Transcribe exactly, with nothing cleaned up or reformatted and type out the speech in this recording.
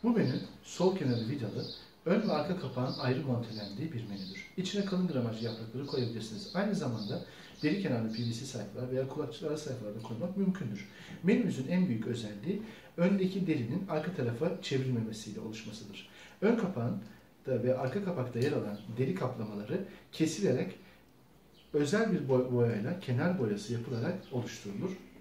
Bu menü sol kenarı vidalı, ön ve arka kapağın ayrı montelendiği bir menüdür. İçine kalın gramajlı yaprakları koyabilirsiniz. Aynı zamanda deri kenarlı P V C sayfalar veya kulakçık ara sayfalarda koymak mümkündür. Menümüzün en büyük özelliği öndeki derinin arka tarafa çevrilmemesiyle oluşmasıdır. Ön kapağın da ve arka kapakta yer alan deri kaplamaları kesilerek özel bir boyayla kenar boyası yapılarak oluşturulur.